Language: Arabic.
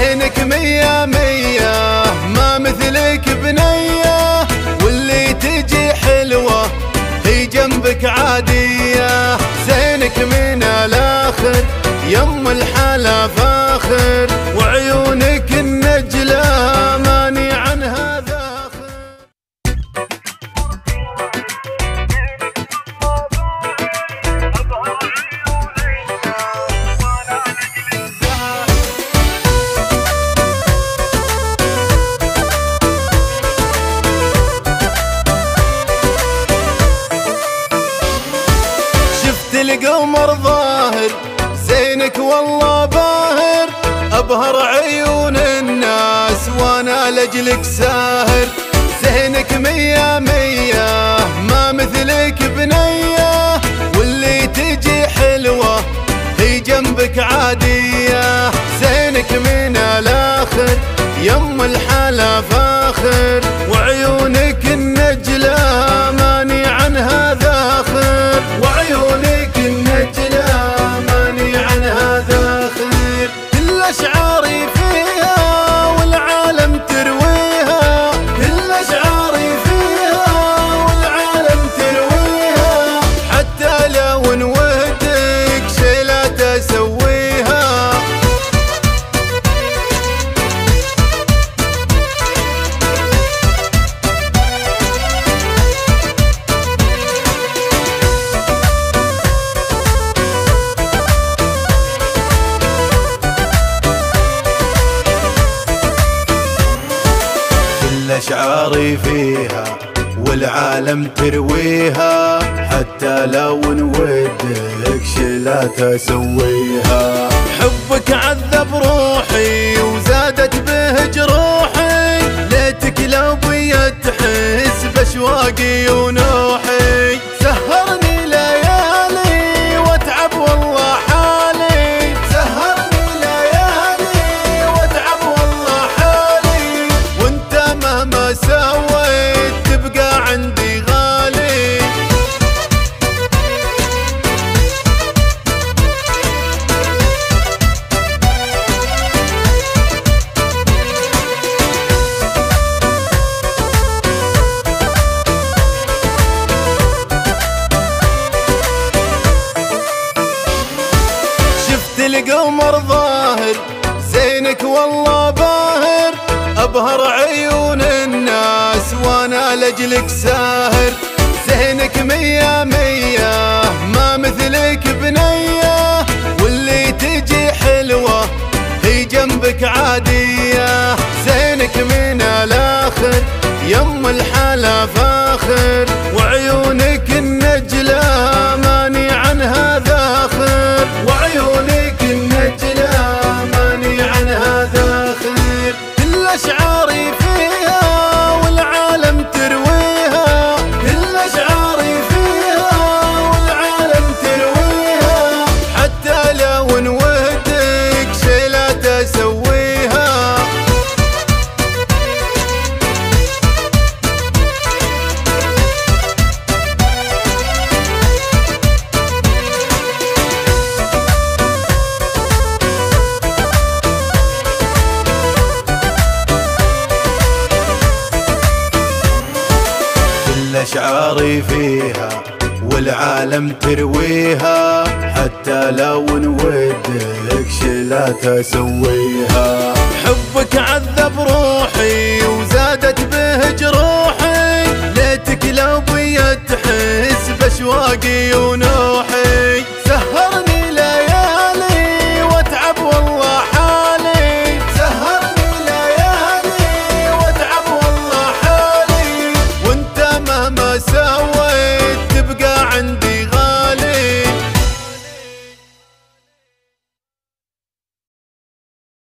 زينك مية مية ما مثلك بنية، واللي تجي حلوة هي جنبك عادية. زينك من الآخر يم الحلا فاخر، وعيونك النجلة ماني عنها ذاخر. شفت القمر ظاهر زينك والله باهر، أبهر عيون الناس وانا لجلك ساهر. زينك مية مية ما مثلك بنية، واللي تجي حلوة هي جنبك عادية. زينك من الآخر يم الحلا فاخر، وعيونك النجلة ماني عنها ذاخر، وعيونك النجلة ماني عنها ذاخر. كل أشعاري فيها والعالم ترويها، كل أشعاري فيها والعالم ترويها، حتى لو انودك شي لا تسويها. كل أشعاري فيها والعالم ترويها، حتى لو نودك شي لا تسويها. حبك عذب روحي وزادت به جروحي، ليتك لو بيا تحس بأشواقي ونوحي. سهرني ليالي واتعب والله حالي، سهرني ليالي واتعب والله حالي، وانت مهما سويت تبقى عندي غالي. شفت القمر ظاهر زينك والله باهر، أبهر عيون الناس وانا لجلك ساهر. زينك مية مية ما مثلك بنية، واللي تجي حلوة هي جنبك عادية. زينك من الآخر يم الحلا فاخر، وعيونك النجلة ماني عنها ذاخر، وعيونك النجلة ماني عنها ذاخر. كل أشعاري فيها والعالم ترويها، كل أشعاري فيها والعالم ترويها، حتى لو نودك شي لا تسويها. كل أشعاري فيها والعالم ترويها، حتى لو نودك شي لا تسويها. حبك عذب روحي وزادت به جروحي، ليتك لو بيا تحس بأشواقي ونوحي. سهرني